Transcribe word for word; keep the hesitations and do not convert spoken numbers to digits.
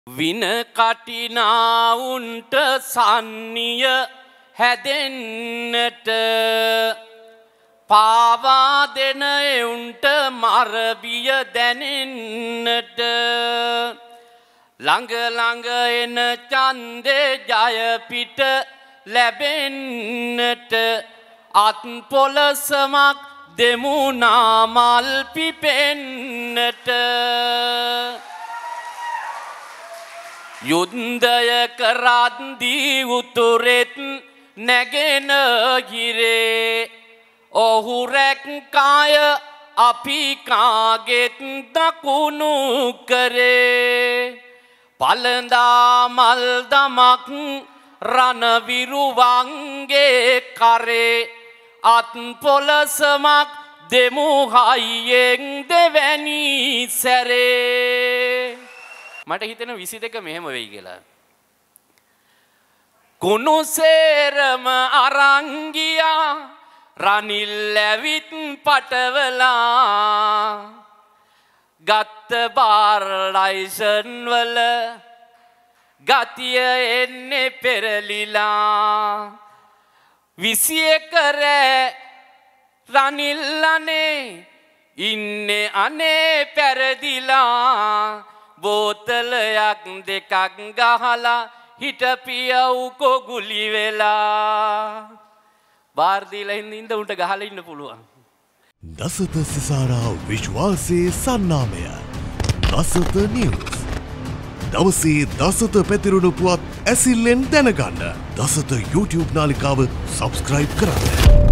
වින කටිනා උන්ට සන්නිය හැදෙන්නට පාවා දෙන එවුන්ට මරබිය දැනෙන්නට ළඟ ළඟ එන ඡන්දේ ජය පිට ලැබෙන්නට අත් පොළසමක් දෙමු නාමල් පිපෙන්නට යුද්ධය කරද්දී උතුරෙත් නැගෙන ගිරේ ඔහු රැක්කාය අපි කාගෙත් දකුණු කරේ පළඳා මල් දමක් රණවිරුවන්ගේ කරේ අත් පොළසමක් දෙමු හයියෙන් දෙවැනි සැරේ මට හිතෙන විසි දෙක මෙහෙම වෙයි කියලා. කුණු සේරම අරන් ගියා රනිල් ඇවිත් පටවලා ගත්ත බාර් ලයිසන් වල ගතිය එන්නේ පෙරලිලා විසි එක රෑ රනිල් අනේ ඉන්නේ අනේ පැරදිලා බෝතලයක් දෙකක් ගහලා හිටපියව් කොගුලි වෙලා බාර් දීලා ඉඳ උන්ට ගහලා ඉන්න පුළුවන්. දසත සිසාරා විශ්වාසයේ සන්නාමය දසත නිවුස්. දවසේ දසත පැතිරුණු පුවත් ඇසිල්ලෙන් දැනගන්න දසත YouTube නාලිකාව සබ්ස්ක්‍රයිබ් කරන්න.